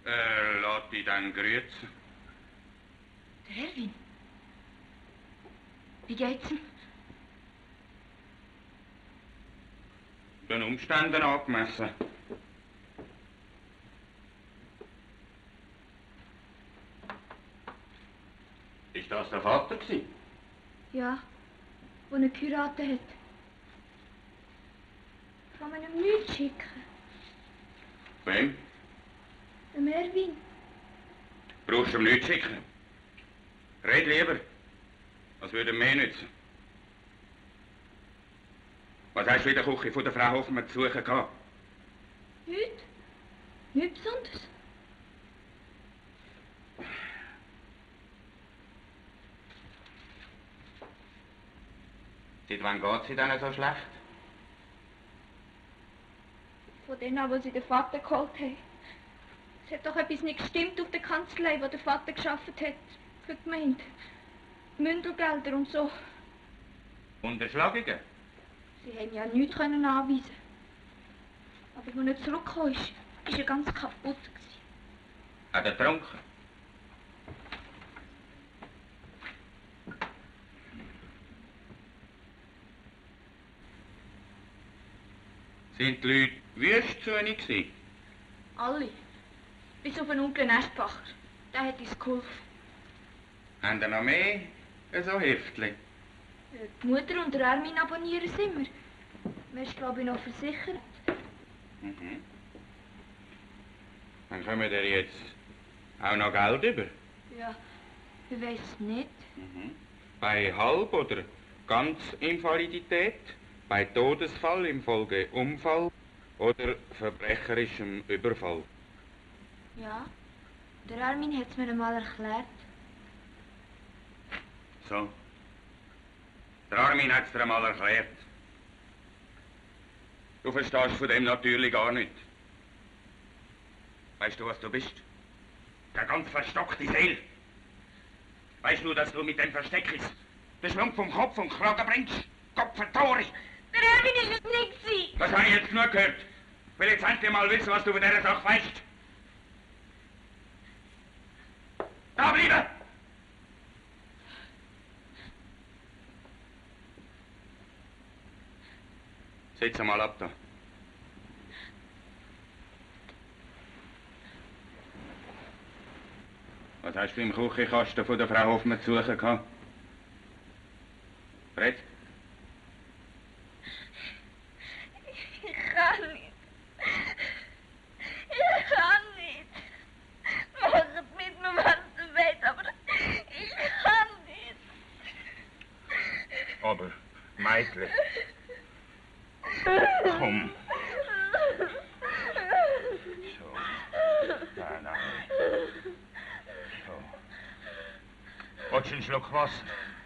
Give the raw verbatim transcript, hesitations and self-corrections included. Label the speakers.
Speaker 1: Äh, lass dich dann grüßen.
Speaker 2: Der Erwin? Wie geht's ihm?
Speaker 1: Den Umständen angemessen. Ist das der Vater gewesen?
Speaker 2: Ja, wo er geheiratet hat. Kann man ihm nichts schicken?
Speaker 1: Wem?
Speaker 2: Dem Erwin.
Speaker 1: Brauchst du ihm nichts schicken? Red lieber. Was würde ihm mehr nützen? Was hast du in der Küche von der Frau Hoffmann zu suchen gehabt?
Speaker 2: Nichts. Nichts Besonderes.
Speaker 1: Seit wann geht sie denn so schlecht?
Speaker 2: Von denen an, wo sie den Vater geholt haben. Es hat doch etwas nicht gestimmt auf der Kanzlei, wo der Vater geschafft hat. Für die Gemeinde. Mündelgelder und so.
Speaker 1: Unterschlagungen?
Speaker 2: Sie haben ja nichts können anweisen. Aber als er zurückgekommen ist, war er ganz kaputt.
Speaker 1: Hat er getrunken? Sind die Leute wüst zu ihnen gewesen?
Speaker 2: Alle. Bis auf den Onkel Nestbacher. Der hat uns geholfen.
Speaker 1: Haben Sie noch mehr so Heftchen?
Speaker 2: Die Mutter und der Armin abonnieren es immer. Man ist, glaube ich, noch versichert.
Speaker 1: Mhm. Dann kommen wir jetzt auch noch Geld über?
Speaker 2: Ja, ich weiß es nicht.
Speaker 1: Mhm. Bei Halb- oder Ganzinvalidität, bei Todesfall infolge Unfall oder verbrecherischem Überfall.
Speaker 2: Ja, der Armin hat es mir einmal erklärt.
Speaker 1: So. Der Armin hat es dir einmal erklärt. Du verstehst von dem natürlich gar nicht. Weißt du, was du bist? Der ganz verstockte Seel. Weißt du, dass du mit dem Versteckis den Schwung vom Kopf und Kragen bringst? Kopf vertore!
Speaker 2: Der Erwin ist es nicht gewesen.
Speaker 1: Das habe ich jetzt nur gehört. Ich will jetzt endlich mal wissen, was du von dieser Sache weißt. Da bleiben! Sitz mal ab da. Was hast du im Küchenkasten von der Frau Hoffmann zu suchen gehabt? Fred?
Speaker 2: Ich kann nicht. Ich kann nicht. Macht mit mir, was du willst, aber ich kann nicht.
Speaker 1: Aber, Meitli. Komm. So. Nein, nein. So. Willst du einen Schluck Wasser?